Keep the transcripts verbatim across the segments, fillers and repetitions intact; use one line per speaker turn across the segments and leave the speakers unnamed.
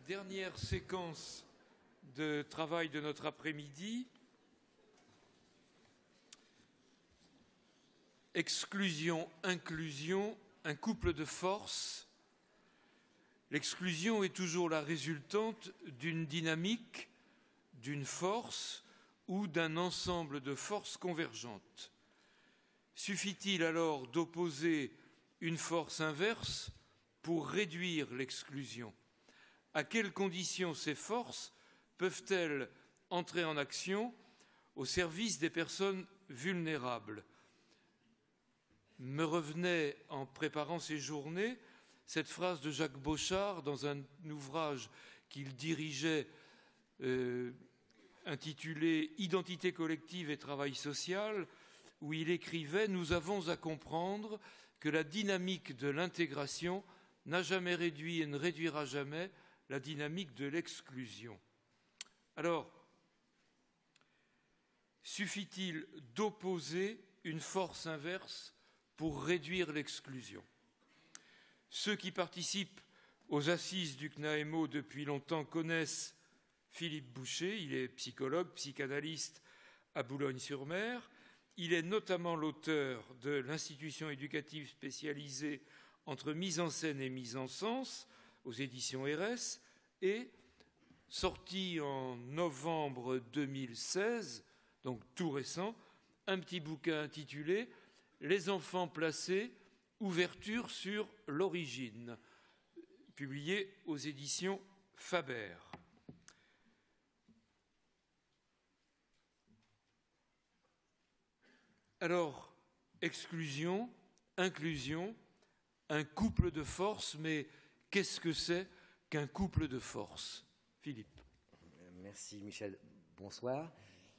dernière séquence de travail de notre après-midi. Exclusion, inclusion, un couple de force. L'exclusion est toujours la résultante d'une dynamique, d'une force ou d'un ensemble de forces convergentes. Suffit-il alors d'opposer une force inverse pour réduire l'exclusion? À quelles conditions ces forces peuvent-elles entrer en action au service des personnes vulnérables? Me revenait, en préparant ces journées, cette phrase de Jacques Bochart dans un ouvrage qu'il dirigeait euh, intitulé « Identité collective et travail social », où il écrivait « Nous avons à comprendre que la dynamique de l'intégration n'a jamais réduit et ne réduira jamais la dynamique de l'exclusion ». Alors, suffit-il d'opposer une force inverse pour réduire l'exclusion? Ceux qui participent aux assises du C N A E M O depuis longtemps connaissent Philippe Boucher. Il est psychologue, psychanalyste à Boulogne-sur-Mer. Il est notamment l'auteur de l'institution éducative spécialisée entre mise en scène et mise en sens aux éditions R S et sorti en novembre deux mille seize, donc tout récent, un petit bouquin intitulé « Les enfants placés, ouverture sur l'origine », publié aux éditions Faber. Alors, exclusion, inclusion, un couple de force, mais qu'est-ce que c'est qu'un couple de force? Philippe.
Merci Michel, bonsoir.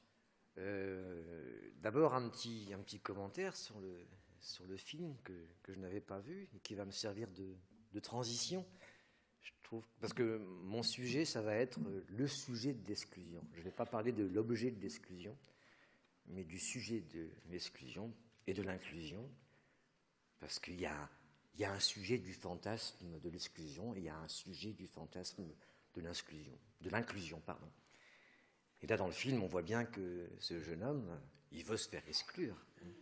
Euh, D'abord un petit, un petit commentaire sur le, sur le film que, que je n'avais pas vu et qui va me servir de, de transition. Je trouve, parce que mon sujet, ça va être le sujet de l'exclusion. Je ne vais pas parler de l'objet de l'exclusion, mais du sujet de l'exclusion et de l'inclusion, parce qu'il y a, il y a un sujet du fantasme de l'exclusion et il y a un sujet du fantasme de l'inclusion, de l'inclusion, pardon. Et là, dans le film, on voit bien que ce jeune homme, il veut se faire exclure.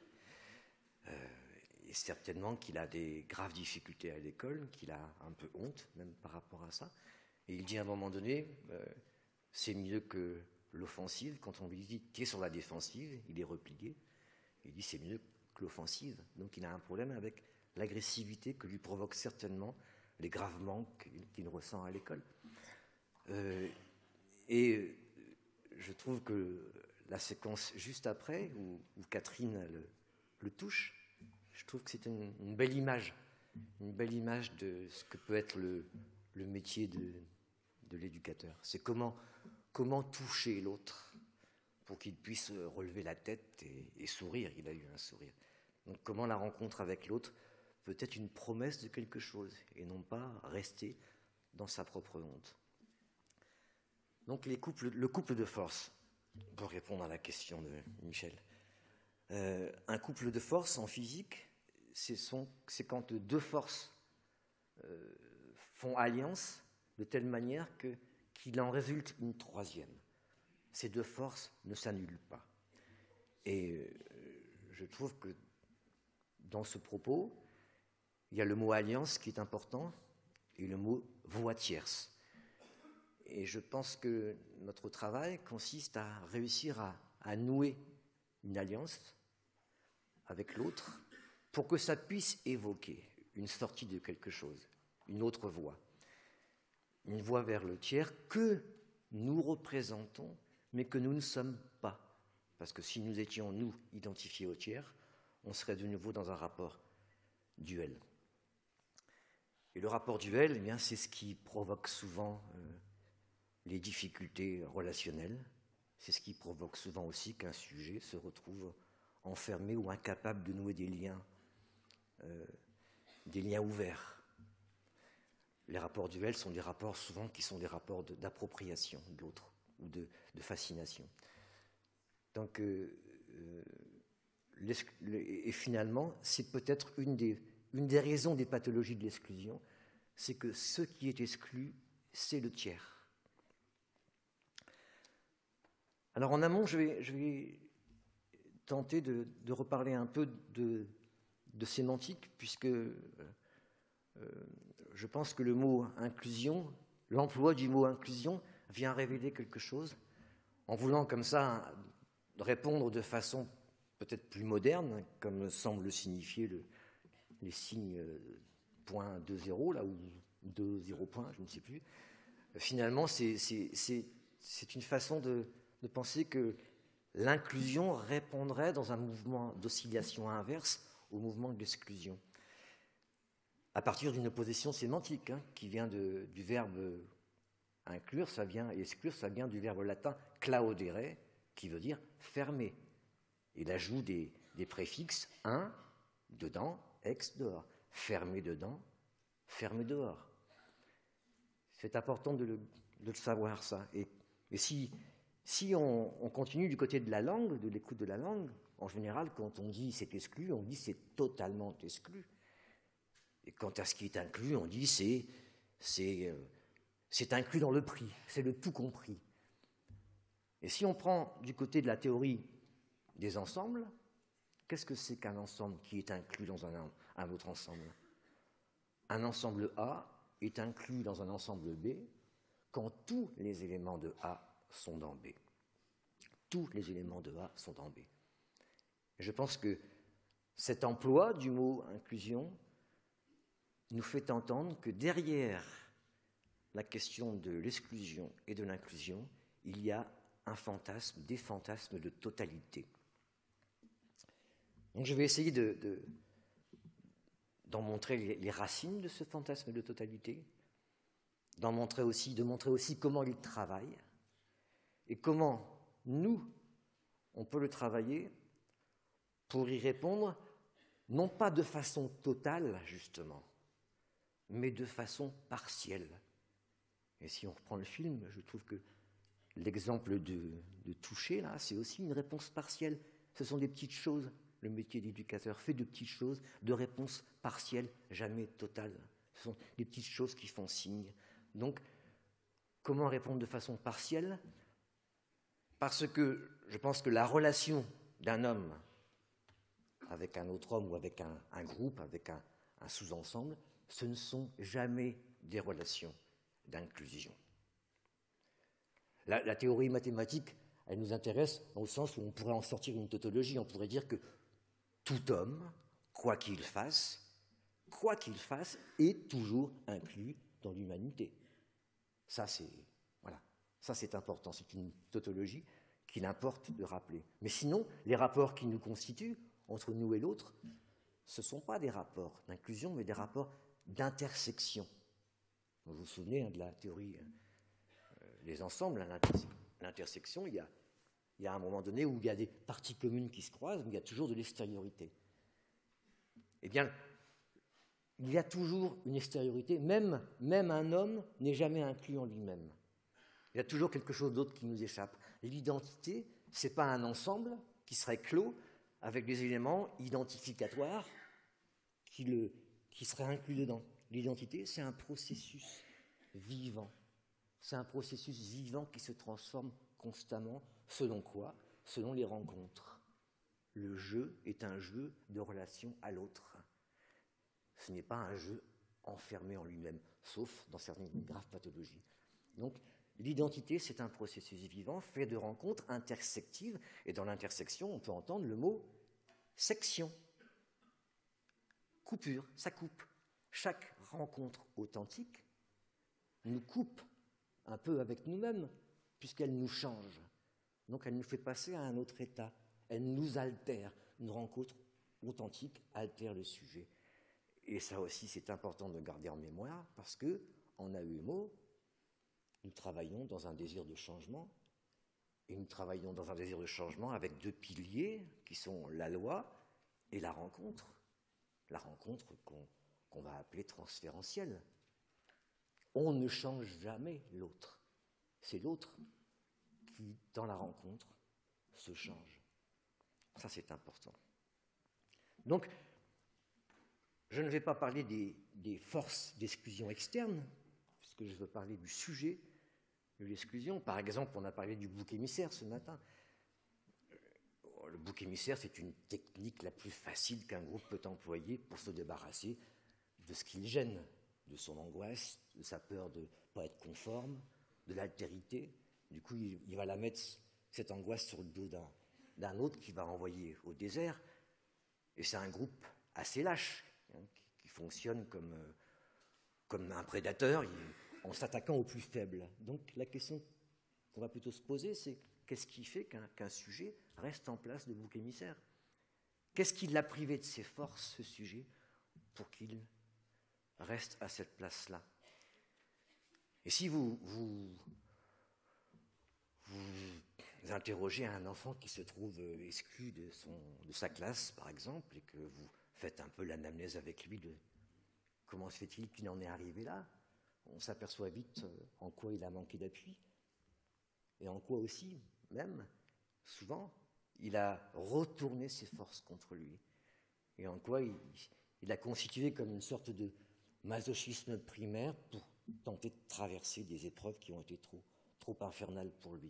Euh, et certainement qu'il a des graves difficultés à l'école, qu'il a un peu honte, même par rapport à ça. Et il dit à un moment donné, euh, c'est mieux que l'offensive. Quand on lui dit, tu es sur la défensive, il est replié. Il dit, c'est mieux que l'offensive. Donc il a un problème avec l'agressivité que lui provoquent certainement les graves manques qu'il ressent à l'école. Euh, et je trouve que la séquence juste après, où, où Catherine le, le touche, je trouve que c'est une, une belle image, une belle image de ce que peut être le, le métier de, de l'éducateur. C'est comment, comment toucher l'autre pour qu'il puisse relever la tête et, et sourire. Il a eu un sourire. Donc comment la rencontre avec l'autre peut être une promesse de quelque chose et non pas rester dans sa propre honte. Donc les couples, le couple de force, pour répondre à la question de Michel. Euh, un couple de force en physique, c'est quand deux forces euh, font alliance de telle manière que, qu'il en résulte une troisième. Ces deux forces ne s'annulent pas. Et euh, je trouve que dans ce propos, il y a le mot alliance qui est important et le mot voie tierce. Et je pense que notre travail consiste à réussir à, à nouer une alliance avec l'autre pour que ça puisse évoquer une sortie de quelque chose, une autre voie, une voie vers le tiers que nous représentons, mais que nous ne sommes pas. Parce que si nous étions, nous, identifiés au tiers, on serait de nouveau dans un rapport duel. Et le rapport duel, eh bien, c'est ce qui provoque souvent euh, les difficultés relationnelles. C'est ce qui provoque souvent aussi qu'un sujet se retrouve enfermé ou incapable de nouer des liens, euh, des liens ouverts. Les rapports duels sont des rapports souvent qui sont des rapports d'appropriation de l'autre ou de, de fascination. Donc, euh, euh, et finalement, c'est peut-être une des, une des raisons des pathologies de l'exclusion, c'est que ce qui est exclu c'est le tiers. Alors en amont, je vais, je vais tenter de, de reparler un peu de, de sémantique, puisque euh, je pense que le mot inclusion, l'emploi du mot inclusion vient révéler quelque chose, en voulant comme ça répondre de façon peut-être plus moderne, comme semble signifier le, les signes point deux zéro, là, ou deux zéro point, je ne sais plus. Finalement, c'est, c'est, c'est, c'est une façon de, de penser que l'inclusion répondrait dans un mouvement d'oscillation inverse au mouvement de l'exclusion, à partir d'une opposition sémantique, hein, qui vient de, du verbe inclure, ça vient, et exclure, ça vient du verbe latin claudere, qui veut dire fermer. Et l'ajout des, des préfixes un, dedans, ex, dehors. Fermer dedans, fermer dehors. C'est important de le, de le savoir, ça. Et, et si, si on, on continue du côté de la langue, de l'écoute de la langue, en général, quand on dit c'est exclu, on dit c'est totalement exclu. Et quant à ce qui est inclus, on dit c'est, c'est, euh, c'est inclus dans le prix, c'est le tout compris. Et si on prend du côté de la théorie des ensembles, qu'est-ce que c'est qu'un ensemble qui est inclus dans un, un autre ensemble? Un ensemble A est inclus dans un ensemble B quand tous les éléments de A sont dans B. Tous les éléments de A sont dans B. Je pense que cet emploi du mot inclusion nous fait entendre que derrière la question de l'exclusion et de l'inclusion, il y a un fantasme, des fantasmes de totalité. Donc je vais essayer de, de, d'en montrer les, les racines de ce fantasme de totalité, d'en montrer aussi, de montrer aussi comment il travaille et comment nous, on peut le travailler pour y répondre, non pas de façon totale, justement, mais de façon partielle. Et si on reprend le film, je trouve que l'exemple de, de toucher, là, c'est aussi une réponse partielle. Ce sont des petites choses. Le métier d'éducateur fait de petites choses, de réponses partielles, jamais totales. Ce sont des petites choses qui font signe. Donc, comment répondre de façon partielle? Parce que je pense que la relation d'un homme avec un autre homme ou avec un, un groupe, avec un, un sous-ensemble, ce ne sont jamais des relations d'inclusion. La, la théorie mathématique, elle nous intéresse au sens où on pourrait en sortir une tautologie. On pourrait dire que tout homme, quoi qu'il fasse, quoi qu'il fasse, est toujours inclus dans l'humanité. Ça, c'est, voilà, ça, c'est important. C'est une tautologie qu'il importe de rappeler. Mais sinon, les rapports qui nous constituent, entre nous et l'autre, ce ne sont pas des rapports d'inclusion, mais des rapports d'intersection. Vous vous souvenez hein, de la théorie euh, des ensembles, hein, l'intersection, il y a, il y a un moment donné où il y a des parties communes qui se croisent, mais il y a toujours de l'extériorité. Eh bien, il y a toujours une extériorité, même, même un homme n'est jamais inclus en lui-même. Il y a toujours quelque chose d'autre qui nous échappe. L'identité, ce n'est pas un ensemble qui serait clos avec des éléments identificatoires qui, le, qui seraient inclus dedans. L'identité, c'est un processus vivant. C'est un processus vivant qui se transforme constamment. Selon quoi? Selon les rencontres. Le jeu est un jeu de relation à l'autre. Ce n'est pas un jeu enfermé en lui-même, sauf dans certaines graves pathologies. Donc, l'identité, c'est un processus vivant fait de rencontres intersectives. Et dans l'intersection, on peut entendre le mot section. Coupure, ça coupe. Chaque rencontre authentique nous coupe un peu avec nous-mêmes, puisqu'elle nous change. Donc elle nous fait passer à un autre état. Elle nous altère. Une rencontre authentique altère le sujet. Et ça aussi, c'est important de garder en mémoire, parce que en A U M O, nous travaillons dans un désir de changement, et nous travaillons dans un désir de changement avec deux piliers, qui sont la loi et la rencontre. La rencontre qu'on, qu'on va appeler transférentielle. On ne change jamais l'autre. C'est l'autre qui, dans la rencontre, se change. Ça, c'est important. Donc, je ne vais pas parler des, des forces d'exclusion externe, puisque je veux parler du sujet de l'exclusion. Par exemple, on a parlé du bouc émissaire ce matin. Le bouc émissaire, c'est une technique la plus facile qu'un groupe peut employer pour se débarrasser de ce qui le gêne, de son angoisse, de sa peur de ne pas être conforme, de l'altérité. Du coup, il, il va la mettre, cette angoisse, sur le dos d'un, d'un autre qui va envoyer au désert. Et c'est un groupe assez lâche, hein, qui, qui fonctionne comme, euh, comme un prédateur, il, en s'attaquant aux plus faibles. Donc la question qu'on va plutôt se poser, c'est qu'est-ce qui fait qu'un, qu'un sujet reste en place de bouc émissaire? Qu'est-ce qui l'a privé de ses forces, ce sujet, pour qu'il reste à cette place-là? Et si vous, vous, vous interrogez un enfant qui se trouve exclu de, son, de sa classe, par exemple, et que vous faites un peu l'anamnèse avec lui de comment se fait-il qu'il en est arrivé là, on s'aperçoit vite en quoi il a manqué d'appui, et en quoi aussi, même, souvent, il a retourné ses forces contre lui, et en quoi il, il a constitué comme une sorte de masochisme primaire pour tenter de traverser des épreuves qui ont été trop, trop infernales pour lui.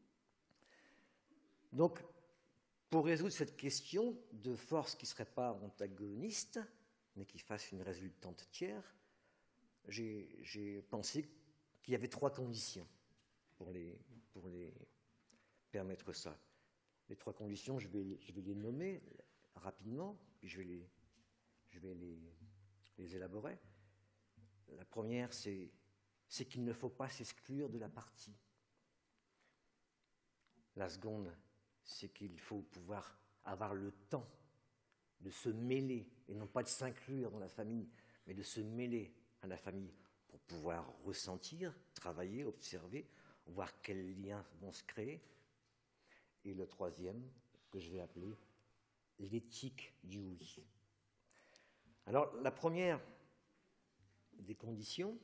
Donc, pour résoudre cette question de force qui ne serait pas antagoniste, mais qui fasse une résultante tiers, j'ai, j'ai pensé qu'il y avait trois conditions pour les, pour les permettre ça. Les trois conditions, je vais, je vais les nommer rapidement, puis je vais les, je vais les, les élaborer. La première, c'est, c'est qu'il ne faut pas s'exclure de la partie. La seconde, c'est qu'il faut pouvoir avoir le temps de se mêler, et non pas de s'inclure dans la famille, mais de se mêler à la famille pour pouvoir ressentir, travailler, observer, voir quels liens vont se créer. Et le troisième, que je vais appeler l'éthique du oui. Alors, la première des conditions,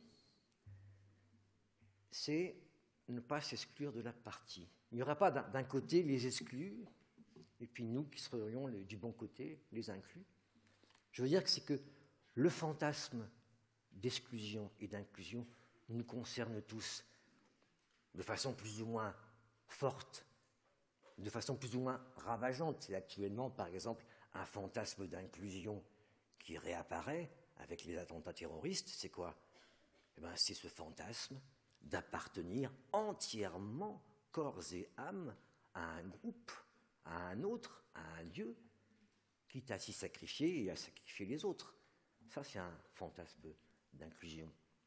c'est ne pas s'exclure de la partie. Il n'y aura pas d'un, d'un côté les exclus, et puis nous qui serions les, du bon côté, les inclus. Je veux dire que c'est que le fantasme d'exclusion et d'inclusion nous concerne tous de façon plus ou moins forte, de façon plus ou moins ravageante. C'est actuellement, par exemple, un fantasme d'inclusion qui réapparaît avec les attentats terroristes. C'est quoi? Eh bien, c'est ce fantasme d'appartenir entièrement, corps et âme, à un groupe, à un autre, à un Dieu, quitte à s'y sacrifier et à sacrifier les autres. Ça, c'est un fantasme d'inclusion.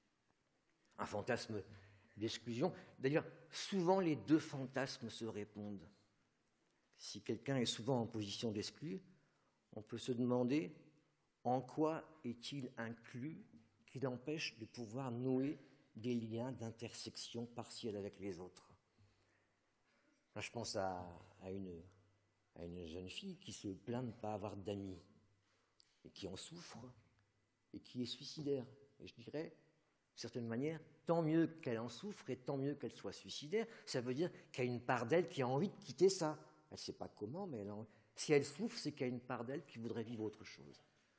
Un fantasme d'exclusion. D'ailleurs, souvent, les deux fantasmes se répondent. Si quelqu'un est souvent en position d'exclu, on peut se demander en quoi est-il inclus qui l'empêche de pouvoir nouer des liens d'intersection partielle avec les autres. Là, je pense à, à, une, à une jeune fille qui se plaint de ne pas avoir d'amis et qui en souffre et qui est suicidaire. Et je dirais, d'une certaine manière, tant mieux qu'elle en souffre et tant mieux qu'elle soit suicidaire. Ça veut dire qu'il y a une part d'elle qui a envie de quitter ça. Elle ne sait pas comment, mais elle a... si elle souffre, c'est qu'il y a une part d'elle qui voudrait vivre autre chose.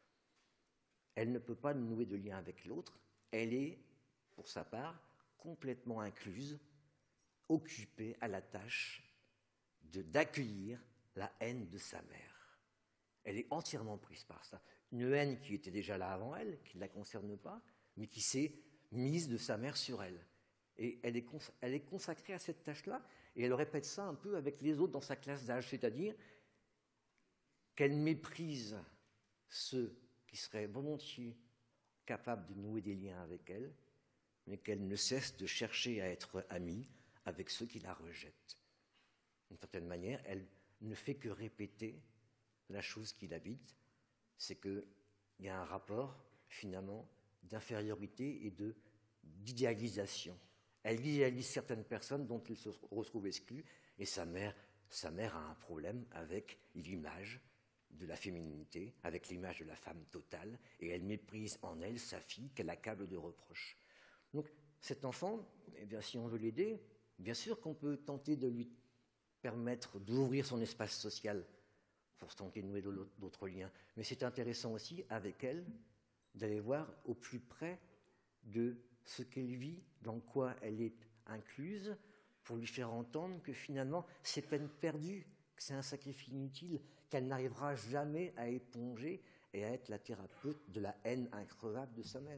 Elle ne peut pas nouer de lien avec l'autre. Elle est, pour sa part, complètement incluse, occupée à la tâche de, d'accueillir la haine de sa mère. Elle est entièrement prise par ça. Une haine qui était déjà là avant elle, qui ne la concerne pas, mais qui s'est mise de sa mère sur elle. Et elle est, cons- elle est consacrée à cette tâche-là, et elle répète ça un peu avec les autres dans sa classe d'âge, c'est-à-dire qu'elle méprise ceux qui seraient volontiers capables de nouer des liens avec elle, mais qu'elle ne cesse de chercher à être amie avec ceux qui la rejettent. D'une certaine manière, elle ne fait que répéter la chose qui l'habite, c'est qu'il y a un rapport, finalement, d'infériorité et de, d'idéalisation. Elle idéalise certaines personnes dont elle se retrouve exclue, et sa mère, sa mère a un problème avec l'image de la féminité, avec l'image de la femme totale, et elle méprise en elle sa fille qu'elle accable de reproches. Donc cet enfant, eh bien, si on veut l'aider, bien sûr qu'on peut tenter de lui permettre d'ouvrir son espace social pour tenter de nouer d'autres liens, mais c'est intéressant aussi, avec elle, d'aller voir au plus près de ce qu'elle vit, dans quoi elle est incluse, pour lui faire entendre que finalement c'est peine perdue, que c'est un sacrifice inutile, qu'elle n'arrivera jamais à éponger et à être la thérapeute de la haine increvable de sa mère.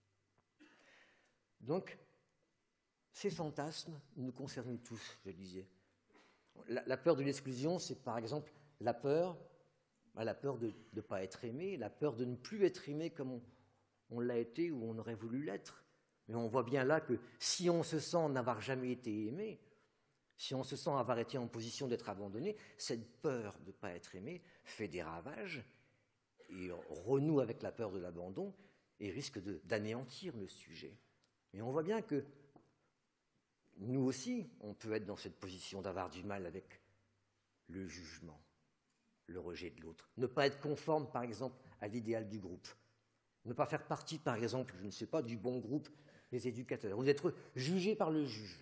Donc, ces fantasmes nous concernent tous, je disais. La, la peur de l'exclusion, c'est par exemple la peur, la peur de ne pas être aimé, la peur de ne plus être aimé comme on, on l'a été ou on aurait voulu l'être. Mais on voit bien là que si on se sent n'avoir jamais été aimé, si on se sent avoir été en position d'être abandonné, cette peur de ne pas être aimé fait des ravages et renoue avec la peur de l'abandon et risque de, d'anéantir le sujet. Et on voit bien que nous aussi, on peut être dans cette position d'avoir du mal avec le jugement, le rejet de l'autre. Ne pas être conforme, par exemple, à l'idéal du groupe. Ne pas faire partie, par exemple, je ne sais pas, du bon groupe des éducateurs, ou d'être jugé par le juge.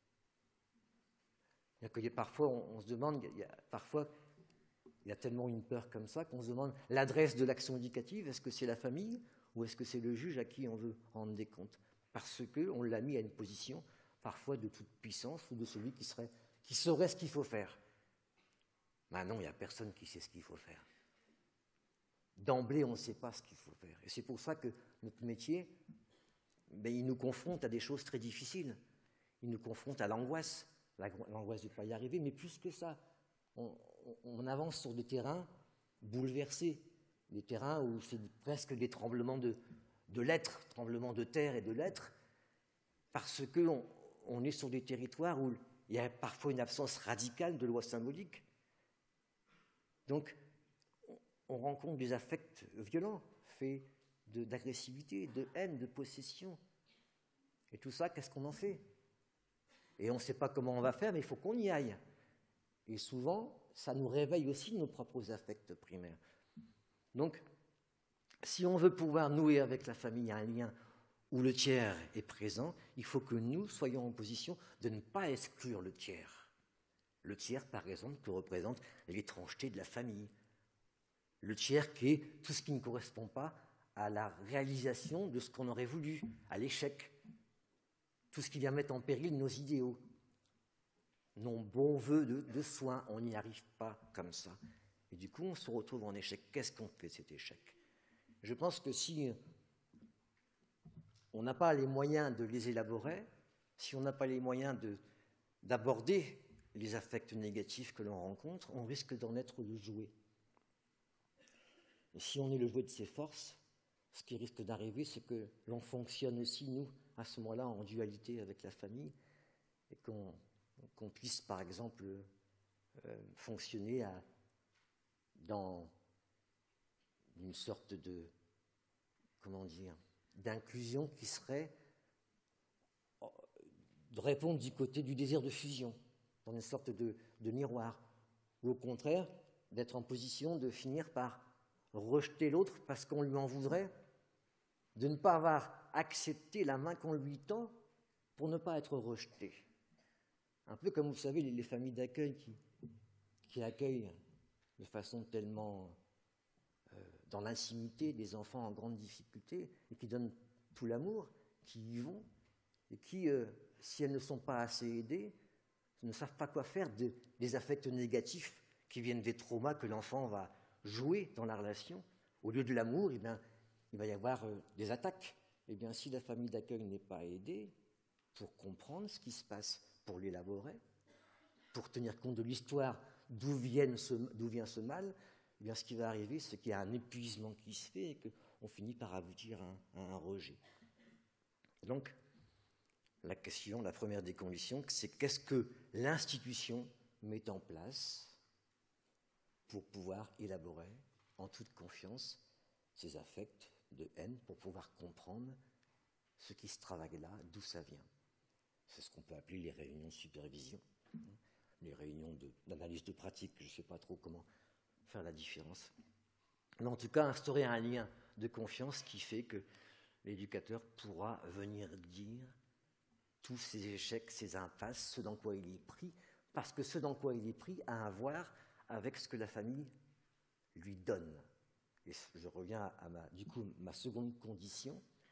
Il y a, parfois, on, on se demande, il y a, parfois, il y a tellement une peur comme ça qu'on se demande l'adresse de l'action éducative, est-ce que c'est la famille ou est-ce que c'est le juge à qui on veut rendre des comptes? Parce qu'on l'a mis à une position parfois de toute puissance ou de celui qui, serait, qui saurait ce qu'il faut faire. Maintenant, il n'y a personne qui sait ce qu'il faut faire. D'emblée, on ne sait pas ce qu'il faut faire. Et c'est pour ça que notre métier, ben, il nous confronte à des choses très difficiles. Il nous confronte à l'angoisse, l'angoisse de ne pas y arriver, mais plus que ça, on, on avance sur des terrains bouleversés, des terrains où c'est presque des tremblements de, de l'être, tremblements de terre et de l'être, parce qu'on on est sur des territoires où il y a parfois une absence radicale de loi symbolique. Donc, on rencontre des affects violents, faits de, d'agressivité, de haine, de possession. Et tout ça, qu'est-ce qu'on en fait? Et on ne sait pas comment on va faire, mais il faut qu'on y aille. Et souvent, ça nous réveille aussi nos propres affects primaires. Donc, si on veut pouvoir nouer avec la famille un lien où le tiers est présent, il faut que nous soyons en position de ne pas exclure le tiers. Le tiers, par exemple, que représente l'étrangeté de la famille. Le tiers qui est tout ce qui ne correspond pas à la réalisation de ce qu'on aurait voulu, à l'échec. Tout ce qui vient mettre en péril nos idéaux. Nos bons voeux de, de soins, on n'y arrive pas comme ça. Et du coup, on se retrouve en échec. Qu'est-ce qu'on fait de cet échec? Je pense que si on n'a pas les moyens de les élaborer, si on n'a pas les moyens de, d'aborder les affects négatifs que l'on rencontre, on risque d'en être le jouet. Et si on est le jouet de ses forces, ce qui risque d'arriver, c'est que l'on fonctionne aussi, nous, à ce moment-là, en dualité avec la famille, et qu'on, qu'on puisse, par exemple, euh, fonctionner à, dans une sorte de, comment dire, d'inclusion qui serait de répondre du côté du désir de fusion, dans une sorte de, de miroir, ou au contraire, d'être en position de finir par rejeter l'autre parce qu'on lui en voudrait, de ne pas avoir accepté la main qu'on lui tend pour ne pas être rejeté. Un peu comme, vous savez, les, les familles d'accueil qui, qui accueillent de façon tellement euh, dans l'intimité des enfants en grande difficulté et qui donnent tout l'amour, qui y vont et qui, euh, si elles ne sont pas assez aidées, ne savent pas quoi faire de, des affects négatifs qui viennent des traumas que l'enfant va jouer dans la relation. Au lieu de l'amour, eh bien, il va y avoir euh, des attaques. Eh bien, si la famille d'accueil n'est pas aidée pour comprendre ce qui se passe, pour l'élaborer, pour tenir compte de l'histoire d'où, viennent ce, d'où vient ce mal, eh bien, ce qui va arriver, c'est qu'il y a un épuisement qui se fait et qu'on finit par aboutir à un, à un rejet. Donc, la question, la première des conditions, c'est qu'est-ce que l'institution met en place pour pouvoir élaborer en toute confiance ces affects de haine, pour pouvoir comprendre ce qui se travaille là, d'où ça vient. C'est ce qu'on peut appeler les réunions de supervision, les réunions de, d'analyse de pratique, je ne sais pas trop comment faire la différence. Mais en tout cas, instaurer un lien de confiance qui fait que l'éducateur pourra venir dire tous ces échecs, ces impasses, ce dans quoi il est pris, parce que ce dans quoi il est pris a à voir avec ce que la famille lui donne. Et je reviens à ma, du coup, ma seconde condition,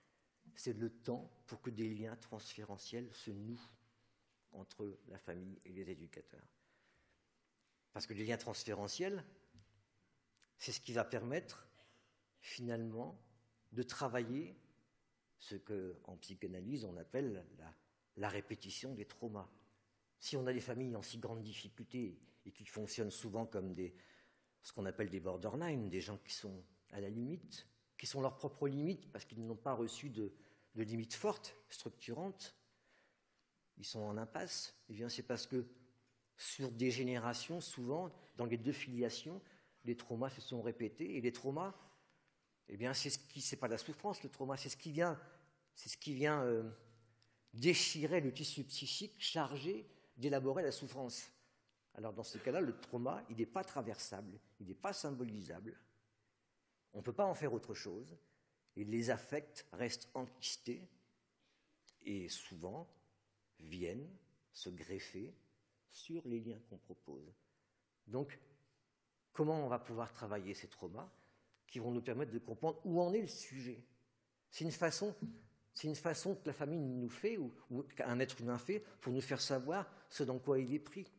c'est le temps pour que des liens transférentiels se nouent entre la famille et les éducateurs. Parce que les liens transférentiels, c'est ce qui va permettre, finalement, de travailler ce qu'en psychanalyse on appelle la, la répétition des traumas. Si on a des familles en si grande difficulté et qui fonctionnent souvent comme des, ce qu'on appelle des borderline, des gens qui sont à la limite, qui sont leurs propres limites parce qu'ils n'ont pas reçu de, de limites fortes, structurantes, ils sont en impasse, eh bien c'est parce que sur des générations, souvent, dans les deux filiations, les traumas se sont répétés, et les traumas, eh bien c'est ce qui, c'est pas la souffrance, le trauma, c'est ce qui vient, c'est ce qui vient euh, déchirer le tissu psychique chargé d'élaborer la souffrance. Alors dans ce cas-là, le trauma, il n'est pas traversable, il n'est pas symbolisable. On ne peut pas en faire autre chose, et les affects restent enquistés, et souvent viennent se greffer sur les liens qu'on propose. Donc, comment on va pouvoir travailler ces traumas qui vont nous permettre de comprendre où en est le sujet? C'est une façon, c'est une façon que la famille nous fait, ou, ou qu'un être humain fait, pour nous faire savoir ce dans quoi il est pris.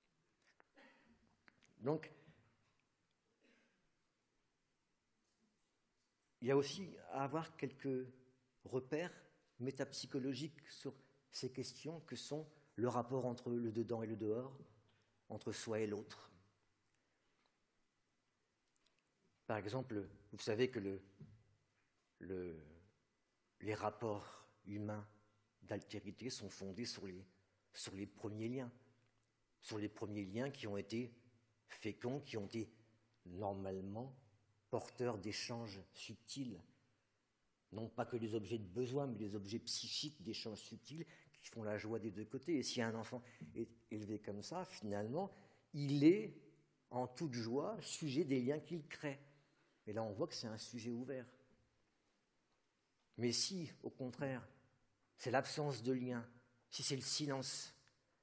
Donc, il y a aussi à avoir quelques repères métapsychologiques sur ces questions que sont le rapport entre le dedans et le dehors, entre soi et l'autre. Par exemple, vous savez que le, le, les rapports humains d'altérité sont fondés sur les, sur les premiers liens, sur les premiers liens qui ont été féconds, qui ont été normalement porteurs d'échanges subtils. Non pas que les objets de besoin, mais les objets psychiques d'échanges subtils qui font la joie des deux côtés. Et si un enfant est élevé comme ça, finalement, il est en toute joie sujet des liens qu'il crée. Et là, on voit que c'est un sujet ouvert. Mais si, au contraire, c'est l'absence de lien, si c'est le silence,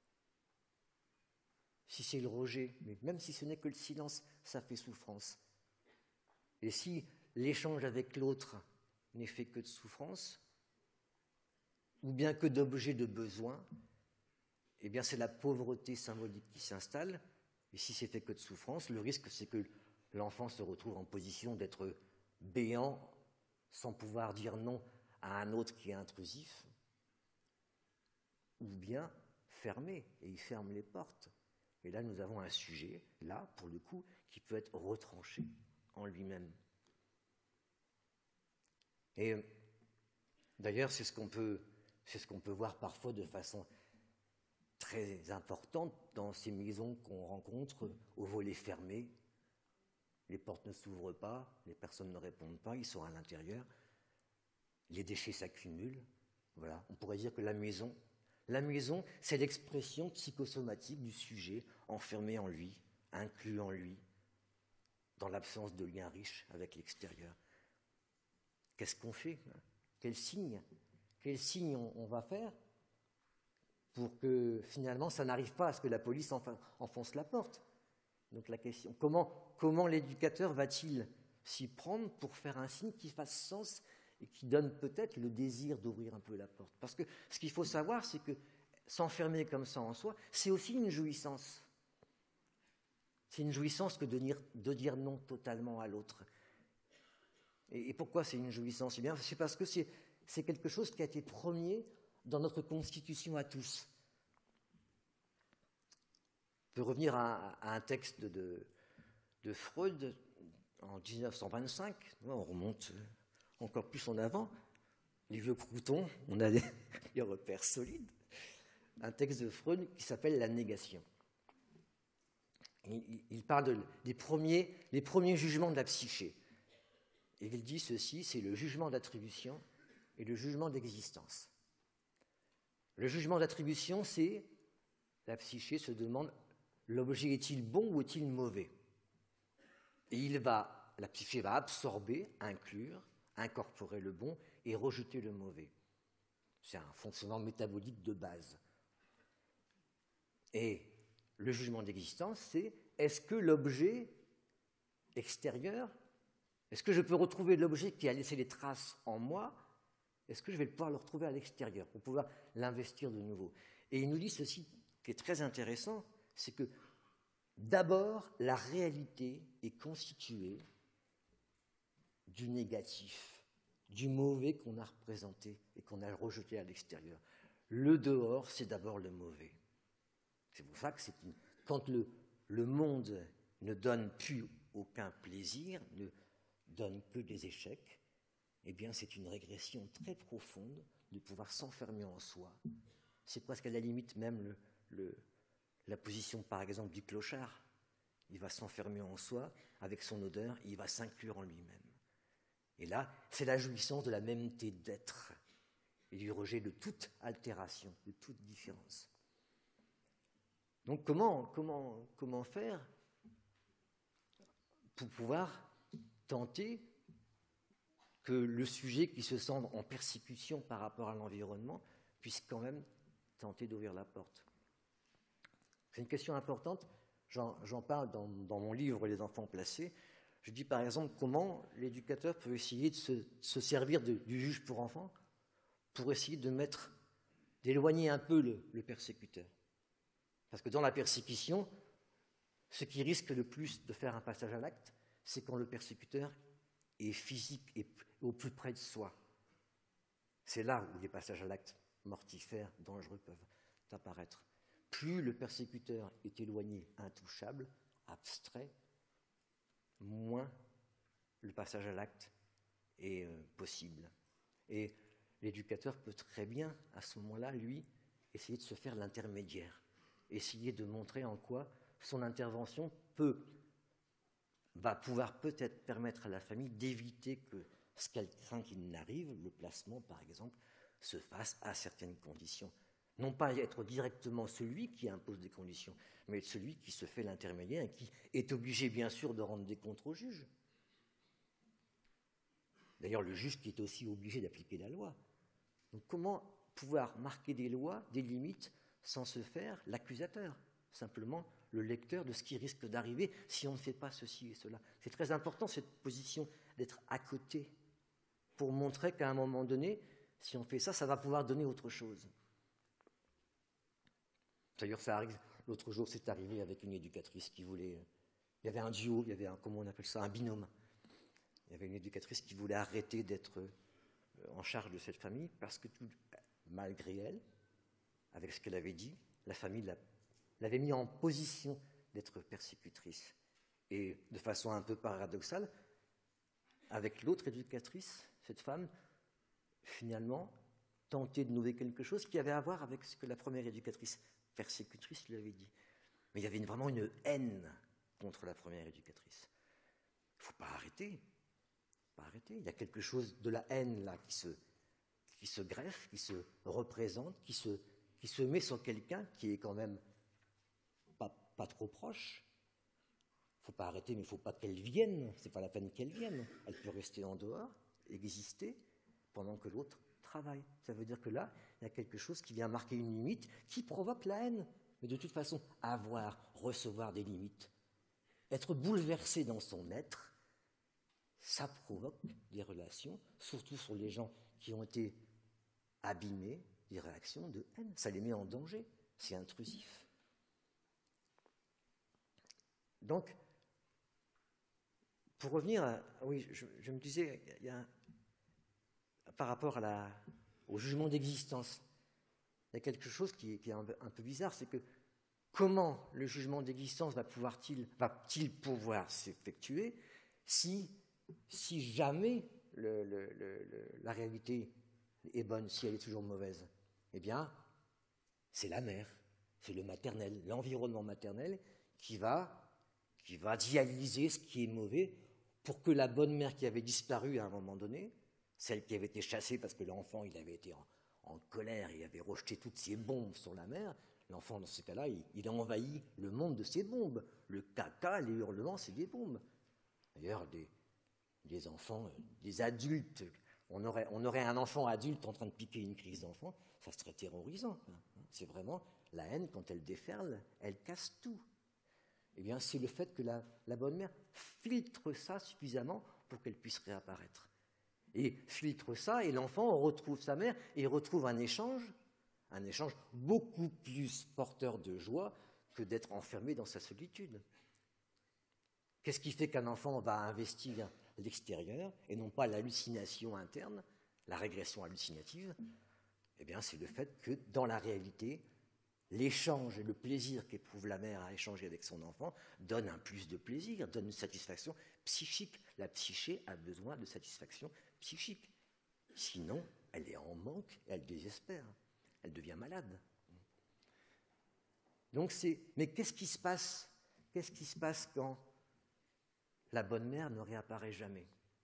si c'est le rejet, mais même si ce n'est que le silence, ça fait souffrance. Et si l'échange avec l'autre n'est fait que de souffrance, ou bien que d'objets de besoin, eh bien c'est la pauvreté symbolique qui s'installe. Et si c'est fait que de souffrance, le risque c'est que l'enfant se retrouve en position d'être béant, sans pouvoir dire non à un autre qui est intrusif, ou bien fermé, et il ferme les portes. Et là, nous avons un sujet, là, pour le coup, qui peut être retranché en lui-même. Et d'ailleurs, c'est ce qu'on peut, c'est ce qu'on peut voir parfois de façon très importante dans ces maisons qu'on rencontre au volet fermé. Les portes ne s'ouvrent pas, les personnes ne répondent pas, ils sont à l'intérieur. Les déchets s'accumulent. Voilà. On pourrait dire que la maison, la maison, c'est l'expression psychosomatique du sujet enfermé en lui, inclus en lui, dans l'absence de lien riche avec l'extérieur. Qu'est-ce qu'on fait? Quel signe Quel signe on, on va faire pour que finalement ça n'arrive pas à ce que la police enfonce la porte? Donc la question, comment, comment l'éducateur va-t-il s'y prendre pour faire un signe qui fasse sens et qui donne peut-être le désir d'ouvrir un peu la porte? Parce que ce qu'il faut savoir, c'est que s'enfermer comme ça en soi, c'est aussi une jouissance. C'est une jouissance que de dire, de dire non totalement à l'autre. Et, et pourquoi c'est une jouissance? Eh bien, c'est parce que c'est, c'est quelque chose qui a été premier dans notre constitution à tous. On peut revenir à, à un texte de, de Freud en dix-neuf cent vingt-cinq. On remonte encore plus en avant. Les vieux croutons, on a des, des repères solides. Un texte de Freud qui s'appelle « La négation ». Il, il parle de, des premiers, les premiers jugements de la psyché. Et il dit ceci, c'est le jugement d'attribution et le jugement d'existence. Le jugement d'attribution, c'est la psyché se demande l'objet est-il bon ou est-il mauvais? Et il va, la psyché va absorber, inclure, incorporer le bon et rejeter le mauvais. C'est un fonctionnement métabolique de base. Et le jugement d'existence, c'est est-ce que l'objet extérieur, est-ce que je peux retrouver l'objet qui a laissé des traces en moi est-ce que je vais pouvoir le retrouver à l'extérieur pour pouvoir l'investir de nouveau? Et il nous dit ceci qui est très intéressant, c'est que d'abord, la réalité est constituée du négatif, du mauvais qu'on a représenté et qu'on a rejeté à l'extérieur. Le dehors, c'est d'abord le mauvais. C'est pour ça que c'est une... quand le, le monde ne donne plus aucun plaisir, ne donne que des échecs, eh bien c'est une régression très profonde de pouvoir s'enfermer en soi. C'est presque à la limite même le, le, la position par exemple du clochard. Il va s'enfermer en soi avec son odeur, il va s'inclure en lui-même. Et là, c'est la jouissance de la mêmeté d'être et du rejet de toute altération, de toute différence. Donc comment, comment, comment faire pour pouvoir tenter que le sujet qui se sent en persécution par rapport à l'environnement puisse quand même tenter d'ouvrir la porte? C'est une question importante, j'en, j'en parle dans, dans mon livre « Les enfants placés ». Je dis par exemple comment l'éducateur peut essayer de se, se servir de, du juge pour enfants pour essayer de mettre, d'éloigner un peu le, le persécuteur. Parce que dans la persécution, ce qui risque le plus de faire un passage à l'acte, c'est quand le persécuteur est physique et au plus près de soi. C'est là où les passages à l'acte mortifères, dangereux peuvent apparaître. Plus le persécuteur est éloigné, intouchable, abstrait, moins le passage à l'acte est euh, possible. Et l'éducateur peut très bien, à ce moment-là, lui, essayer de se faire l'intermédiaire, essayer de montrer en quoi son intervention peut, va pouvoir peut-être permettre à la famille d'éviter que ce qu'elle craint qu'il n'arrive, le placement par exemple, se fasse à certaines conditions. Non pas être directement celui qui impose des conditions, mais être celui qui se fait l'intermédiaire et qui est obligé bien sûr de rendre des comptes au juge. D'ailleurs, le juge qui est aussi obligé d'appliquer la loi. Donc comment pouvoir marquer des lois, des limites, sans se faire l'accusateur, simplement le lecteur de ce qui risque d'arriver si on ne fait pas ceci et cela. C'est très important cette position d'être à côté pour montrer qu'à un moment donné, si on fait ça, ça va pouvoir donner autre chose. D'ailleurs, ça arrive. L'autre jour, c'est arrivé avec une éducatrice qui voulait... Il y avait un duo, il y avait un, comment on appelle ça, un binôme. Il y avait une éducatrice qui voulait arrêter d'être en charge de cette famille parce que, tout, malgré elle, avec ce qu'elle avait dit, la famille l'a, l'avait mis en position d'être persécutrice. Et de façon un peu paradoxale, avec l'autre éducatrice, cette femme, finalement, tentait de nouer quelque chose qui avait à voir avec ce que la première éducatrice persécutrice lui avait dit. Mais il y avait une, vraiment une haine contre la première éducatrice. Il ne faut pas arrêter. Pas arrêter. Il y a quelque chose de la haine là qui se, qui se greffe, qui se représente, qui se, qui se met sur quelqu'un qui est quand même pas, pas trop proche. Il ne faut pas arrêter, mais il ne faut pas qu'elle vienne. Ce n'est pas la peine qu'elle vienne. Elle peut rester en dehors, exister, pendant que l'autre travaille. Ça veut dire que là, il y a quelque chose qui vient marquer une limite, qui provoque la haine. Mais de toute façon, avoir, recevoir des limites, être bouleversé dans son être, ça provoque des relations, surtout sur les gens qui ont été abîmés, des réactions de haine. Ça les met en danger, c'est intrusif. Donc, pour revenir à... Oui, je, je me disais, il y a, par rapport à la, au jugement d'existence, il y a quelque chose qui est, qui est un, un peu bizarre, c'est que comment le jugement d'existence va pouvoir-t-il, va-t-il pouvoir s'effectuer si, si jamais le, le, le, le, la réalité est bonne, si elle est toujours mauvaise? Eh bien, c'est la mère, c'est le maternel, l'environnement maternel qui va, qui va dialyser ce qui est mauvais pour que la bonne mère qui avait disparu à un moment donné, celle qui avait été chassée parce que l'enfant il avait été en, en colère, il avait rejeté toutes ses bombes sur la mère, l'enfant dans ce cas-là, il, il a envahi le monde de ses bombes. Le caca, les hurlements, c'est des bombes. D'ailleurs, des, des enfants, des adultes, on aurait, on aurait un enfant adulte en train de piquer une crise d'enfant, ça serait terrorisant. C'est vraiment la haine, quand elle déferle, elle casse tout. Eh bien, c'est le fait que la, la bonne mère filtre ça suffisamment pour qu'elle puisse réapparaître. et filtre ça, et l'enfant retrouve sa mère et retrouve un échange, un échange beaucoup plus porteur de joie que d'être enfermé dans sa solitude. Qu'est-ce qui fait qu'un enfant va investir l'extérieur et non pas l'hallucination interne, la régression hallucinative? Eh bien, c'est le fait que dans la réalité, l'échange et le plaisir qu'éprouve la mère à échanger avec son enfant donne un plus de plaisir, donne une satisfaction psychique. La psyché a besoin de satisfaction psychique. Sinon, elle est en manque et elle désespère. Elle devient malade. Donc c'est, mais qu'est-ce qui se passe? Qu'est-ce qui se passe quand la bonne mère ne réapparaît jamais?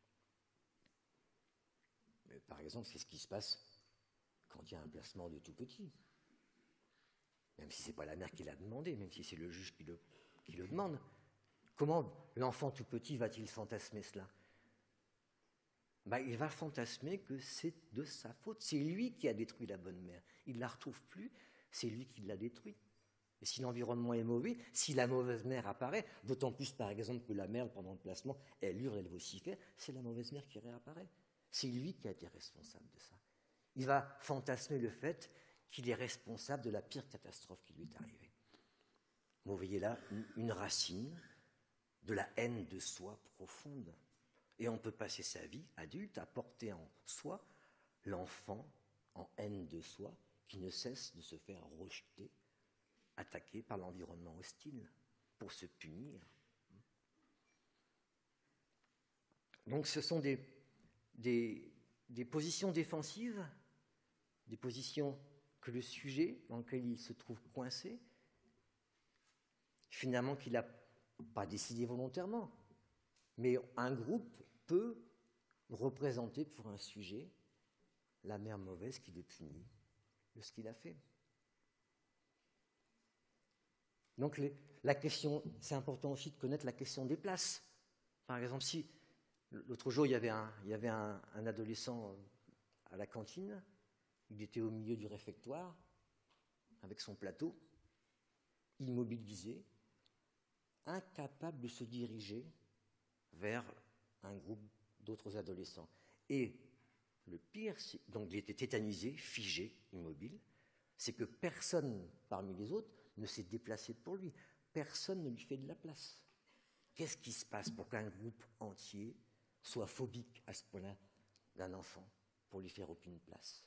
Mais par exemple, c'est ce qui se passe quand il y a un placement de tout petit. Même si ce n'est pas la mère qui l'a demandé, même si c'est le juge qui le, qui le demande. Comment l'enfant tout petit va-t-il fantasmer cela? Ben, il va fantasmer que c'est de sa faute. C'est lui qui a détruit la bonne mère. Il ne la retrouve plus, c'est lui qui l'a détruite. Et si l'environnement est mauvais, si la mauvaise mère apparaît, d'autant plus par exemple que la mère, pendant le placement, elle hurle, elle vocifère, c'est la mauvaise mère qui réapparaît. C'est lui qui a été responsable de ça. Il va fantasmer le fait qu'il est responsable de la pire catastrophe qui lui est arrivée. Vous voyez là une racine de la haine de soi profonde. Et on peut passer sa vie, adulte, à porter en soi l'enfant en haine de soi qui ne cesse de se faire rejeter, attaqué par l'environnement hostile pour se punir. Donc ce sont des, des, des positions défensives, des positions que le sujet dans lequel il se trouve coincé, finalement qu'il n'a pas décidé volontairement, mais un groupe peut représenter pour un sujet la mère mauvaise qui le punit de ce qu'il a fait. Donc les, la question, c'est important aussi de connaître la question des places. Par exemple, si l'autre jour il y avait un, il y avait un, un adolescent à la cantine, il était au milieu du réfectoire avec son plateau, immobilisé, incapable de se diriger vers un groupe d'autres adolescents. Et le pire, donc il était tétanisé, figé, immobile, c'est que personne parmi les autres ne s'est déplacé pour lui. Personne ne lui fait de la place. Qu'est-ce qui se passe pour qu'un groupe entier soit phobique à ce point-là d'un enfant pour lui faire aucune place?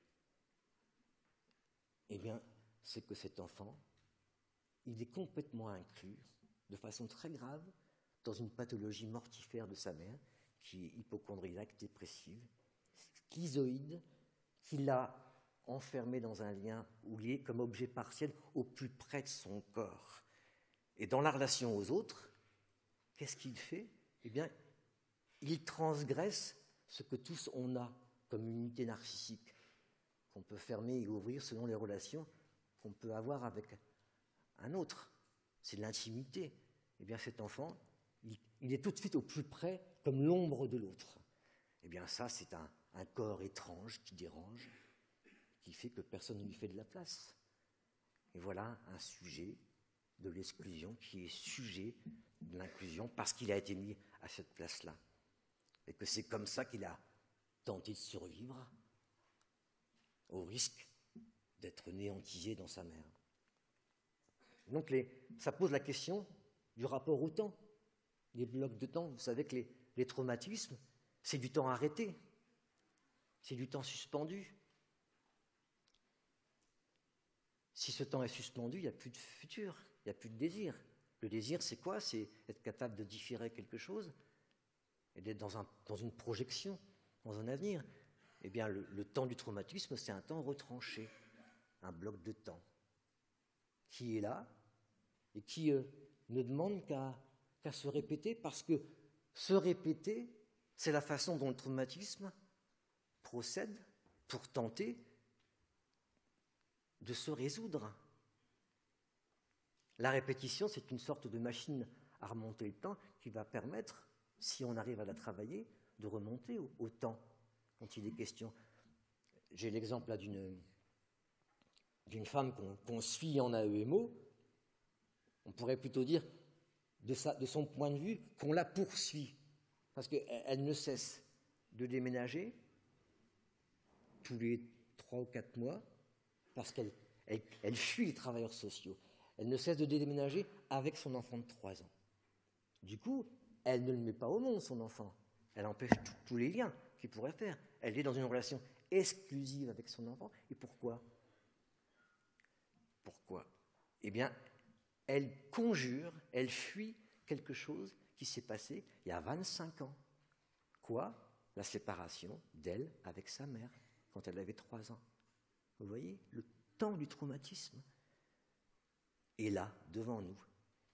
Eh bien, c'est que cet enfant, il est complètement inclus, de façon très grave, dans une pathologie mortifère de sa mère, qui est hypocondriaque, dépressive, schizoïde, qui l'a enfermé dans un lien où il est comme objet partiel au plus près de son corps. Et dans la relation aux autres, qu'est-ce qu'il fait? Eh bien, il transgresse ce que tous on a comme unité narcissique, qu'on peut fermer et ouvrir selon les relations qu'on peut avoir avec un autre. C'est l'intimité. Eh bien, cet enfant, il, il est tout de suite au plus près, comme l'ombre de l'autre. Eh bien, ça, c'est un, un corps étrange qui dérange, qui fait que personne ne lui fait de la place. Et voilà un sujet de l'exclusion qui est sujet de l'inclusion parce qu'il a été mis à cette place-là. Et que c'est comme ça qu'il a tenté de survivre au risque d'être néantisé dans sa mère. Donc les, ça pose la question du rapport au temps, les blocs de temps. Vous savez que les, les traumatismes, c'est du temps arrêté, c'est du temps suspendu. Si ce temps est suspendu, il n'y a plus de futur, il n'y a plus de désir. Le désir, c'est quoi? C'est être capable de différer quelque chose et d'être dans, un, dans une projection, dans un avenir. Eh bien, le, le temps du traumatisme, c'est un temps retranché, un bloc de temps qui est là et qui euh, ne demande qu'à, qu'à se répéter, parce que se répéter, c'est la façon dont le traumatisme procède pour tenter de se résoudre. La répétition, c'est une sorte de machine à remonter le temps qui va permettre, si on arrive à la travailler, de remonter au, au temps quand il est question. J'ai l'exemple là d'une, d'une femme qu'on, qu'on suit en A E M O. On pourrait plutôt dire, de, sa, de son point de vue, qu'on la poursuit, parce qu'elle elle ne cesse. de déménager tous les trois ou quatre mois parce qu'elle elle, elle fuit les travailleurs sociaux. Elle ne cesse de déménager avec son enfant de trois ans. Du coup, elle ne le met pas au monde, son enfant. Elle empêche tous les liens qu'il pourrait faire. Elle est dans une relation exclusive avec son enfant. Et pourquoi ? Pourquoi ? Eh bien, elle conjure, elle fuit quelque chose qui s'est passé il y a vingt-cinq ans. Quoi ? La séparation d'elle avec sa mère, quand elle avait trois ans. Vous voyez, le temps du traumatisme est là, devant nous.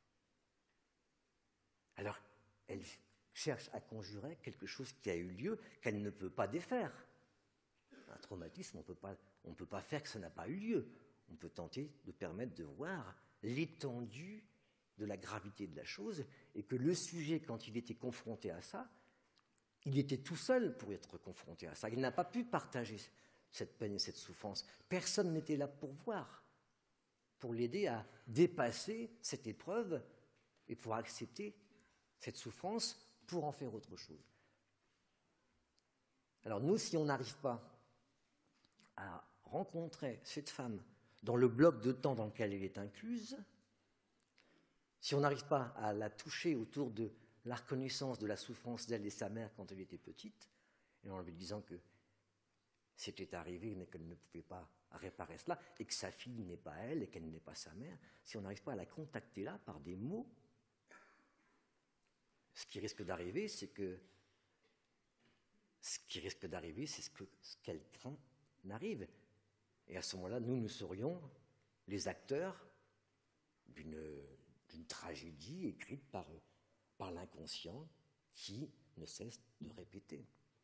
Alors, elle cherche à conjurer quelque chose qui a eu lieu, qu'elle ne peut pas défaire. Un traumatisme, on peut pas, on ne peut pas faire que ça n'a pas eu lieu. On peut tenter de permettre de voir l'étendue de la gravité de la chose et que le sujet, quand il était confronté à ça, il était tout seul pour être confronté à ça. Il n'a pas pu partager cette peine et cette souffrance. Personne n'était là pour voir, pour l'aider à dépasser cette épreuve et pour accepter cette souffrance pour en faire autre chose. Alors nous, si on n'arrive pas à rencontrer cette femme dans le bloc de temps dans lequel elle est incluse, si on n'arrive pas à la toucher autour de la reconnaissance de la souffrance d'elle et sa mère quand elle était petite, et en lui disant que c'était arrivé mais qu'elle ne pouvait pas réparer cela, et que sa fille n'est pas elle et qu'elle n'est pas sa mère, si on n'arrive pas à la contacter là par des mots, ce qui risque d'arriver, c'est que ce qui risque d'arriver, c'est ce, que, ce qu'elle craint n'arrive. Et à ce moment-là, nous, nous serions les acteurs d'une, d'une tragédie écrite par, par l'inconscient qui ne cesse de répéter.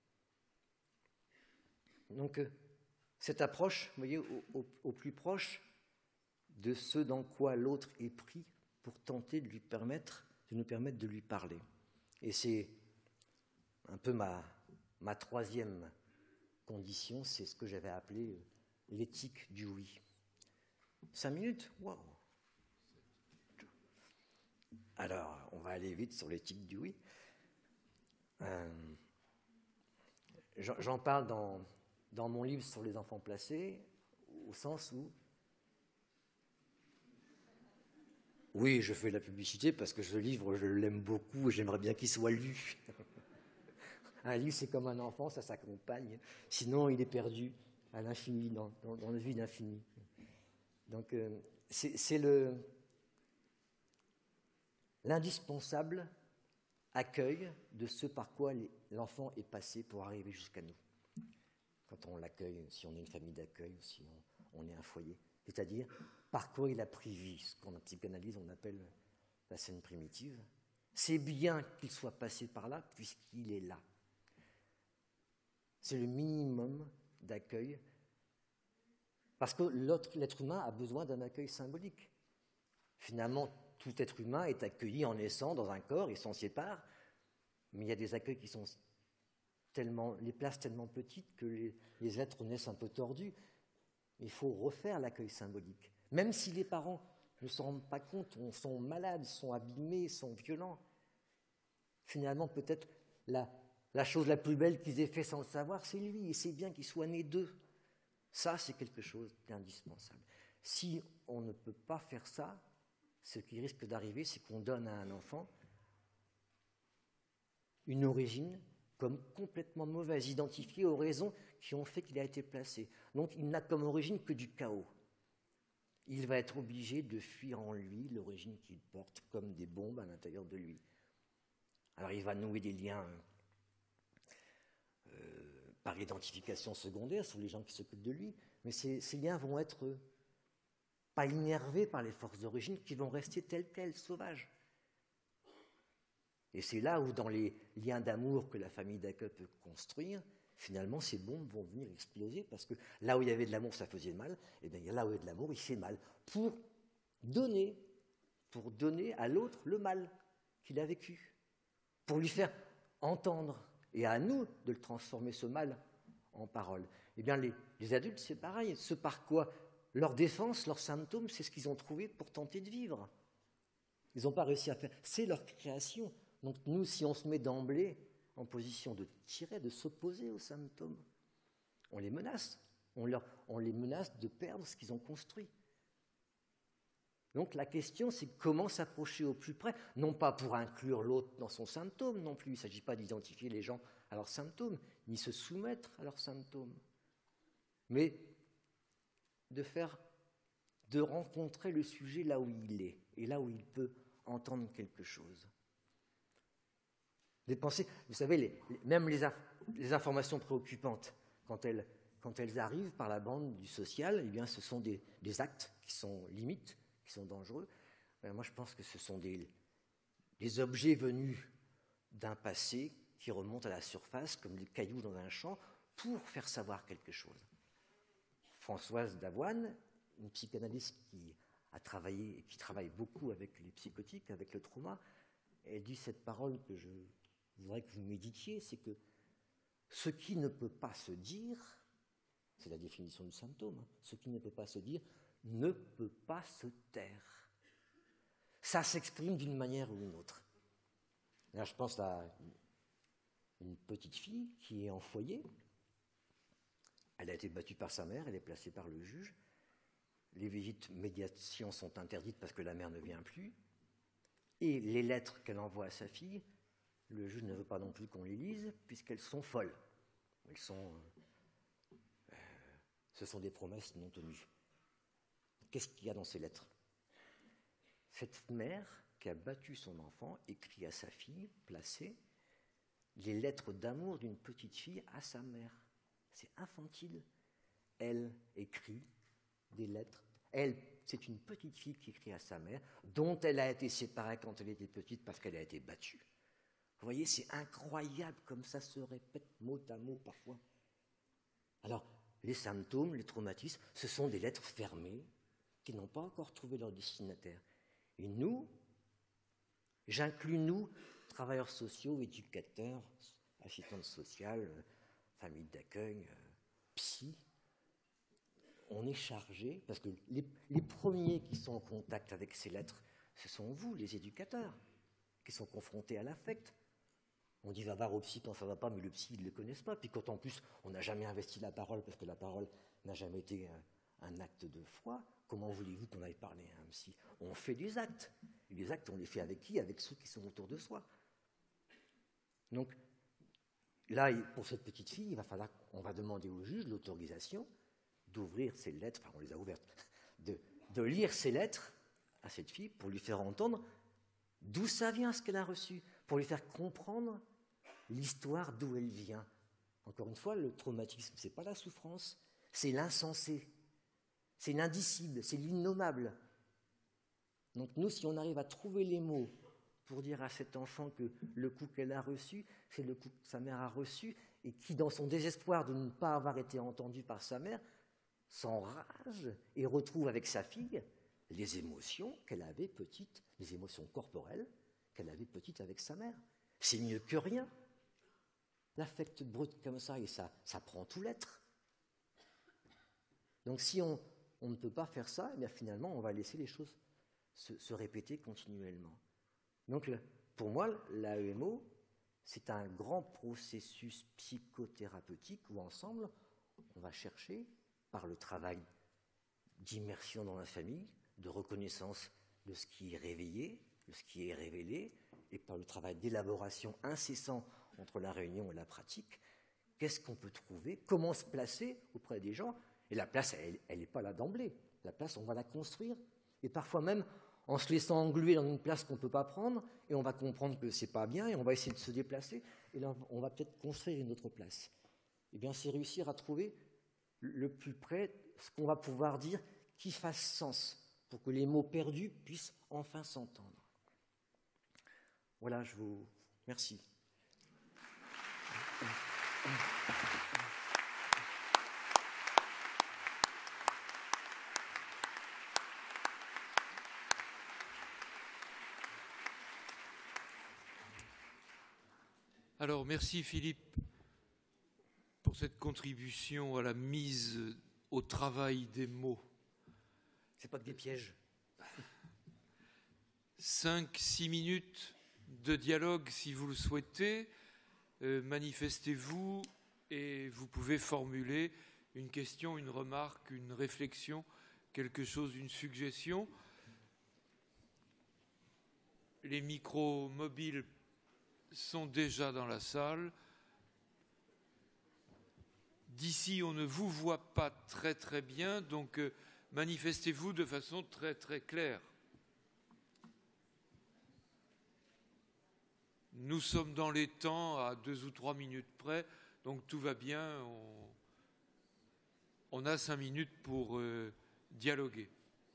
Donc, cette approche, vous voyez, au, au, au plus proche de ce dans quoi l'autre est pris pour tenter de lui permettre, de nous permettre de lui parler. Et c'est un peu ma, ma troisième condition, c'est ce que j'avais appelé l'éthique du oui. Cinq minutes ? Waouh ! Alors, on va aller vite sur l'éthique du oui. Euh, j'en parle dans, dans mon livre sur les enfants placés, au sens où... Oui, je fais de la publicité parce que ce livre, je l'aime beaucoup et j'aimerais bien qu'il soit lu. Un livre, c'est comme un enfant, ça s'accompagne. Sinon, il est perdu à l'infini, dans, dans, dans le vide infini. Donc, euh, c'est, c'est le, l'indispensable accueil de ce par quoi les, l'enfant est passé pour arriver jusqu'à nous. Quand on l'accueille, si on est une famille d'accueil, si on, on est un foyer. C'est-à-dire, par quoi il a pris vie, ce qu'en psychanalyse on appelle la scène primitive. C'est bien qu'il soit passé par là, puisqu'il est là. C'est le minimum d'accueil, parce que l'autre, l'être humain a besoin d'un accueil symbolique. Finalement, tout être humain est accueilli en naissant dans un corps, il s'en sépare, mais il y a des accueils qui sont tellement, les places tellement petites que les, les êtres naissent un peu tordus. Il faut refaire l'accueil symbolique. Même si les parents ne s'en rendent pas compte, sont malades, sont abîmés, sont violents, finalement, peut-être la, la chose la plus belle qu'ils aient fait sans le savoir, c'est lui, et c'est bien qu'il soit né d'eux. Ça, c'est quelque chose d'indispensable. Si on ne peut pas faire ça, ce qui risque d'arriver, c'est qu'on donne à un enfant une origine comme complètement mauvaise, identifiée aux raisons qui ont fait qu'il a été placé. Donc, il n'a comme origine que du chaos. Il va être obligé de fuir en lui l'origine qu'il porte comme des bombes à l'intérieur de lui. Alors, il va nouer des liens euh, par identification secondaire sur les gens qui s'occupent de lui, mais ces, ces liens vont être pas innervés par les forces d'origine, qui vont rester tels quels, sauvages. Et c'est là où, dans les liens d'amour que la famille d'accueil peut construire, finalement, ces bombes vont venir exploser, parce que là où il y avait de l'amour, ça faisait mal, et bien là où il y a de l'amour, il fait mal, pour donner, pour donner à l'autre le mal qu'il a vécu, pour lui faire entendre, et à nous de le transformer, ce mal, en parole. Eh bien, les, les adultes, c'est pareil, ce par quoi leur défense, leurs symptômes, c'est ce qu'ils ont trouvé pour tenter de vivre. Ils n'ont pas réussi à faire, c'est leur création. Donc nous, si on se met d'emblée en position de tirer, de s'opposer aux symptômes. On les menace, on, leur, on les menace de perdre ce qu'ils ont construit. Donc la question, c'est comment s'approcher au plus près, non pas pour inclure l'autre dans son symptôme non plus, il ne s'agit pas d'identifier les gens à leurs symptômes, ni se soumettre à leurs symptômes, mais de faire, de rencontrer le sujet là où il est, et là où il peut entendre quelque chose. Des pensées, vous savez, les, les, même les, les informations préoccupantes, quand elles, quand elles arrivent par la bande du social, eh bien, ce sont des, des actes qui sont limites, qui sont dangereux. Alors moi, je pense que ce sont des, des objets venus d'un passé qui remontent à la surface, comme des cailloux dans un champ, pour faire savoir quelque chose. Françoise Davoine, une psychanalyste qui a travaillé et qui travaille beaucoup avec les psychotiques, avec le trauma, elle dit cette parole que je voudrais que vous méditiez, c'est que ce qui ne peut pas se dire, c'est la définition du symptôme, hein, ce qui ne peut pas se dire ne peut pas se taire. Ça s'exprime d'une manière ou d'une autre. Là, je pense à une petite fille qui est en foyer. Elle a été battue par sa mère, elle est placée par le juge. Les visites médiation sont interdites parce que la mère ne vient plus. Et les lettres qu'elle envoie à sa fille, le juge ne veut pas non plus qu'on les lise, puisqu'elles sont folles. Elles sont, euh, ce sont des promesses non tenues. Qu'est-ce qu'il y a dans ces lettres? Cette mère qui a battu son enfant écrit à sa fille, placée, les lettres d'amour d'une petite fille à sa mère. C'est infantile. Elle écrit des lettres. Elle, c'est une petite fille qui écrit à sa mère, dont elle a été séparée quand elle était petite parce qu'elle a été battue. Vous voyez, c'est incroyable comme ça se répète mot à mot parfois. Alors, les symptômes, les traumatismes, ce sont des lettres fermées qui n'ont pas encore trouvé leur destinataire. Et nous, j'inclus nous, travailleurs sociaux, éducateurs, assistantes sociales, familles d'accueil, psy, on est chargé, parce que les, les premiers qui sont en contact avec ces lettres, ce sont vous, les éducateurs, qui sont confrontés à l'affect. On dit va voir au psy quand ça ne va pas, mais le psy, ils ne le connaissent pas. Puis quand en plus, on n'a jamais investi la parole, parce que la parole n'a jamais été un, un acte de foi, comment voulez-vous qu'on aille parler à un psy? On fait des actes. Et les actes, on les fait avec qui? Avec ceux qui sont autour de soi. Donc, là, pour cette petite fille, il va falloir, on va demander au juge l'autorisation d'ouvrir ces lettres, enfin on les a ouvertes, de, de lire ces lettres à cette fille pour lui faire entendre d'où ça vient ce qu'elle a reçu, pour lui faire comprendre l'histoire d'où elle vient. Encore une fois, le traumatisme, ce n'est pas la souffrance, c'est l'insensé, c'est l'indicible, c'est l'innommable. Donc nous, si on arrive à trouver les mots pour dire à cet enfant que le coup qu'elle a reçu, c'est le coup que sa mère a reçu, et qui, dans son désespoir de ne pas avoir été entendu par sa mère, s'enrage et retrouve avec sa fille les émotions qu'elle avait petites, les émotions corporelles qu'elle avait petites avec sa mère. C'est mieux que rien. L'affect brut comme ça, et ça, ça prend tout l'être. Donc si on, on ne peut pas faire ça, eh bien finalement, on va laisser les choses se, se répéter continuellement. Donc pour moi, l'A E M O, c'est un grand processus psychothérapeutique où ensemble, on va chercher, par le travail d'immersion dans la famille, de reconnaissance de ce qui est réveillé, de ce qui est révélé, et par le travail d'élaboration incessant entre la réunion et la pratique, qu'est-ce qu'on peut trouver, comment se placer auprès des gens. Et la place, elle n'est pas là d'emblée. La place, on va la construire. Et parfois même, en se laissant engluer dans une place qu'on ne peut pas prendre, et on va comprendre que ce n'est pas bien, et on va essayer de se déplacer, et là, on va peut-être construire une autre place. Eh bien, c'est réussir à trouver le plus près ce qu'on va pouvoir dire qui fasse sens, pour que les mots perdus puissent enfin s'entendre. Voilà, je vous remercie.
Alors, merci Philippe pour cette contribution à la mise au travail des mots.
C'est pas que des pièges.
Cinq, six minutes de dialogue, si vous le souhaitez. euh, manifestez-vous et vous pouvez formuler une question, une remarque, une réflexion, quelque chose, une suggestion. Les micros mobiles sont déjà dans la salle. D'ici, on ne vous voit pas très très bien, donc euh, manifestez-vous de façon très très claire. Nous sommes dans les temps à deux ou trois minutes près, donc tout va bien. On, on a cinq minutes pour euh, dialoguer.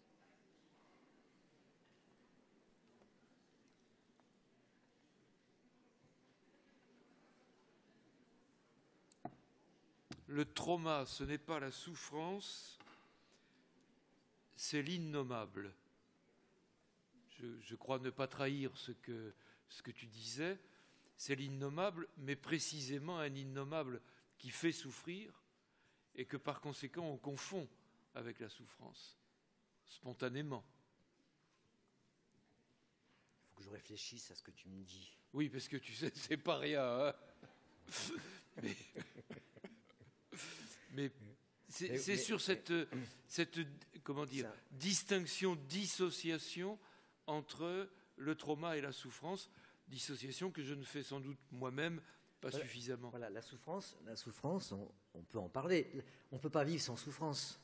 Le trauma, ce n'est pas la souffrance, c'est l'innommable. Je, je crois ne pas trahir ce que, ce que tu disais. C'est l'innommable, mais précisément un innommable qui fait souffrir et que par conséquent on confond avec la souffrance, spontanément.
Il faut que je réfléchisse à ce que tu me dis.
Oui, parce que tu sais, c'est pas rien. Hein. mais... Mais c'est,
mais,
c'est
mais,
sur cette,
mais,
cette comment dire,
ça...
distinction, dissociation entre le trauma et la souffrance, dissociation que je ne fais sans doute moi-même pas
voilà,
suffisamment.
Voilà, la souffrance, la souffrance on, on peut en parler. On ne peut pas vivre sans souffrance.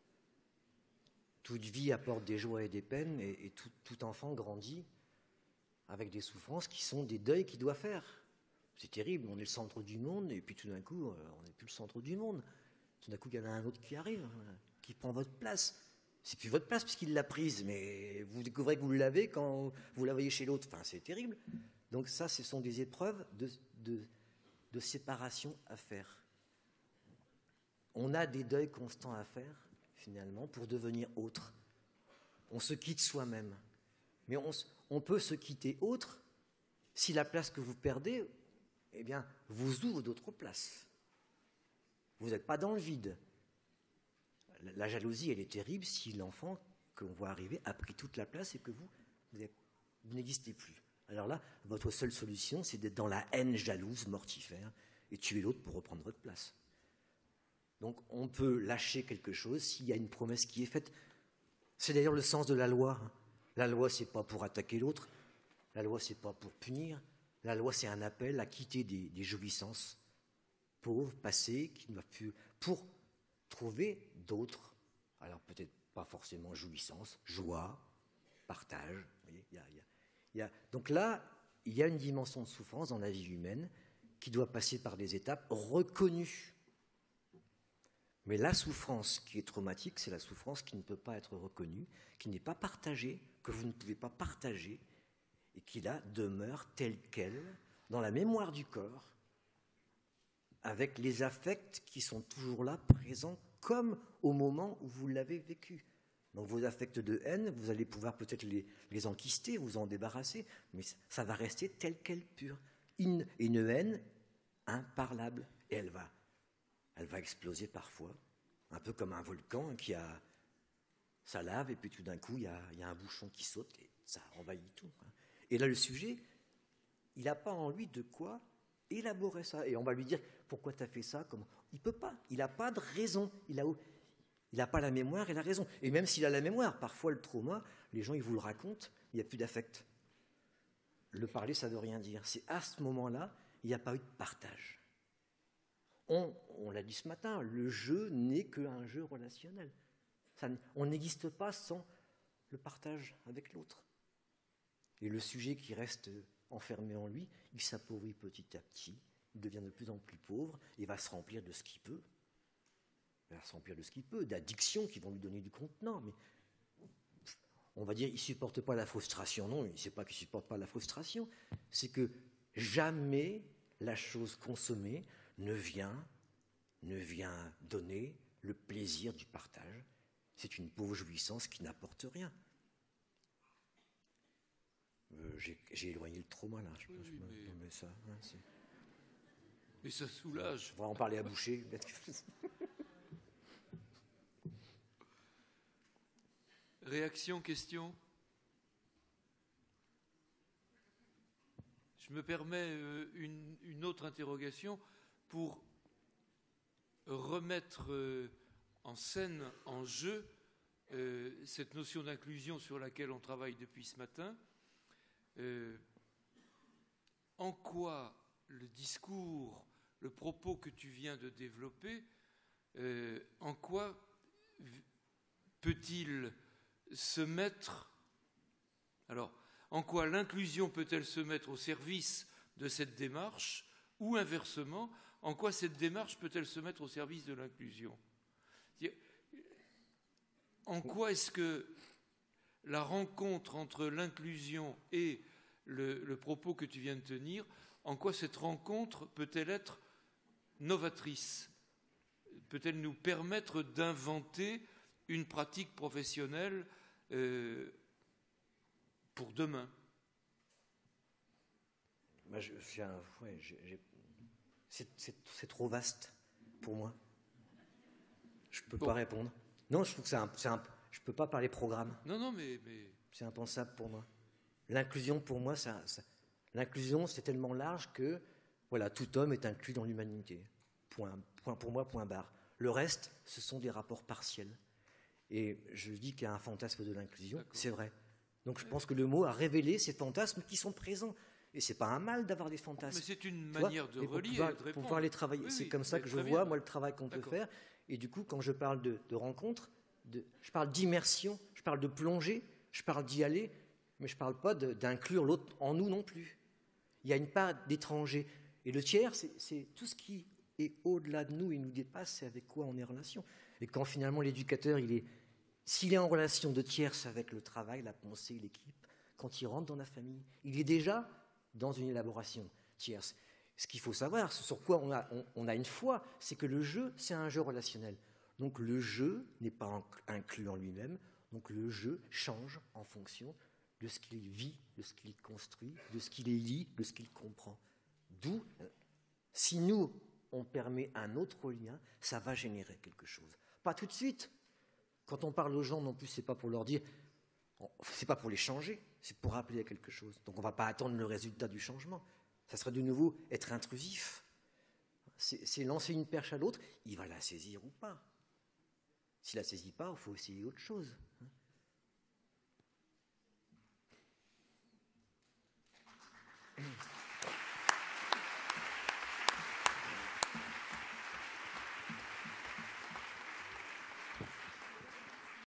Toute vie apporte des joies et des peines, et, et tout, tout enfant grandit avec des souffrances qui sont des deuils qu'il doit faire. C'est terrible, on est le centre du monde, et puis tout d'un coup, on n'est plus le centre du monde. Tout d'un coup, il y en a un autre qui arrive, qui prend votre place. C'est plus votre place puisqu'il l'a prise, mais vous découvrez que vous l'avez quand vous la voyez chez l'autre. Enfin, c'est terrible. Donc ça, ce sont des épreuves de, de, de séparation à faire. On a des deuils constants à faire, finalement, pour devenir autre. On se quitte soi-même. Mais on, on peut se quitter autre si la place que vous perdez, eh bien, vous ouvre d'autres places. Vous n'êtes pas dans le vide. La jalousie, elle est terrible si l'enfant qu'on voit arriver a pris toute la place et que vous, vous, êtes, vous n'existez plus. Alors là, votre seule solution, c'est d'être dans la haine jalouse, mortifère, et tuer l'autre pour reprendre votre place. Donc on peut lâcher quelque chose s'il y a une promesse qui est faite. C'est d'ailleurs le sens de la loi. La loi, c'est pas pour attaquer l'autre. La loi, c'est pas pour punir. La loi, c'est un appel à quitter des, des jouissances pauvres, passées, qui ne doivent plus, pour trouver d'autres. Alors peut-être pas forcément jouissance, joie, partage. Vous voyez, y a, y a, y a... Donc là, il y a une dimension de souffrance dans la vie humaine qui doit passer par des étapes reconnues. Mais la souffrance qui est traumatique, c'est la souffrance qui ne peut pas être reconnue, qui n'est pas partagée, que vous ne pouvez pas partager, et qui là demeure telle qu'elle, dans la mémoire du corps, avec les affects qui sont toujours là, présents, comme au moment où vous l'avez vécu. Donc vos affects de haine, vous allez pouvoir peut-être les, les enquister, vous en débarrasser, mais ça va rester tel quel pur. Une, une haine imparlable, et elle va, elle va exploser parfois, un peu comme un volcan qui a sa lave, et puis tout d'un coup, il y a, il y a un bouchon qui saute, et ça envahit tout. Et là, le sujet, il n'a pas en lui de quoi élaborer ça. Et on va lui dire, pourquoi tu as fait ça? Comment? Il ne peut pas, il n'a pas de raison, il n'a il a pas la mémoire et la raison. Et même s'il a la mémoire, parfois le trauma, les gens ils vous le racontent, il n'y a plus d'affect. Le parler, ça ne veut rien dire. C'est à ce moment-là, il n'y a pas eu de partage. On, on l'a dit ce matin, le jeu n'est qu'un jeu relationnel. Ça, on n'existe pas sans le partage avec l'autre. Et le sujet qui reste enfermé en lui, il s'appauvrit petit à petit, il devient de plus en plus pauvre, il va se remplir de ce qu'il peut. Il va se remplir de ce qu'il peut, d'addictions qui vont lui donner du contenant. Mais on va dire, il ne supporte pas la frustration. Non, il ne sait pas qu'il ne supporte pas la frustration. C'est que jamais la chose consommée ne vient, ne vient donner le plaisir du partage. C'est une pauvre jouissance qui n'apporte rien. Euh, j'ai, j'ai éloigné le trauma là. Je,
oui,
je
oui,
me,
mais...
mais ça, hein, c'est...
mais ça soulage.
On va en parler à Boucher.
Réaction, question? je me permets euh, une, une autre interrogation pour remettre euh, en scène, en jeu, euh, cette notion d'inclusion sur laquelle on travaille depuis ce matin. Euh, en quoi le discours, le propos que tu viens de développer, euh, en quoi peut-il se mettre... Alors, en quoi l'inclusion peut-elle se mettre au service de cette démarche, ou inversement, en quoi cette démarche peut-elle se mettre au service de l'inclusion? En quoi est-ce que la rencontre entre l'inclusion et le, le propos que tu viens de tenir, en quoi cette rencontre peut-elle être novatrice? Peut-elle nous permettre d'inventer une pratique professionnelle euh, pour demain?
Bah, je, je, ouais, je, c'est, c'est, c'est trop vaste pour moi. Je ne peux bon. pas répondre. Non, je trouve que c'est un, c'est un, je ne peux pas parler programme.
Non, non, mais, mais...
C'est impensable pour moi. L'inclusion, pour moi, ça, ça, l'inclusion, c'est tellement large que voilà, tout homme est inclus dans l'humanité. Point, point pour moi, point barre. Le reste, ce sont des rapports partiels. Et je dis qu'il y a un fantasme de l'inclusion, D'accord. c'est vrai. Donc je pense que le mot a révélé ces fantasmes qui sont présents. Et c'est pas un mal d'avoir des fantasmes.
Mais c'est une manière de relier
pouvoir,
et de répondre.
Pour pouvoir les travailler. Oui, c'est oui, comme ça que je vois, moi, le travail qu'on D'accord. peut faire. Et du coup, quand je parle de, de rencontre, de, je parle d'immersion, je parle de plongée, je parle d'y aller, mais je ne parle pas de, d'inclure l'autre en nous non plus. Il y a une part d'étranger. Et le tiers, c'est, c'est tout ce qui est au-delà de nous et nous dépasse, c'est avec quoi on est en relation. Et quand finalement l'éducateur, il est, s'il est en relation de tierce avec le travail, la pensée, l'équipe, quand il rentre dans la famille, il est déjà dans une élaboration tierce. Ce qu'il faut savoir, sur quoi on a, on, on a une foi, c'est que le jeu, c'est un jeu relationnel. Donc le jeu n'est pas inclus en lui-même, donc le jeu change en fonction de ce qu'il vit, de ce qu'il construit, de ce qu'il lit, de ce qu'il comprend. D'où, si nous, on permet un autre lien, ça va générer quelque chose. Pas tout de suite. Quand on parle aux gens, non plus, c'est pas pour leur dire, c'est pas pour les changer, c'est pour rappeler à quelque chose. Donc on ne va pas attendre le résultat du changement. Ça serait de nouveau être intrusif. C'est, c'est lancer une perche à l'autre, il va la saisir ou pas. S'il la saisit pas, il faut essayer autre chose.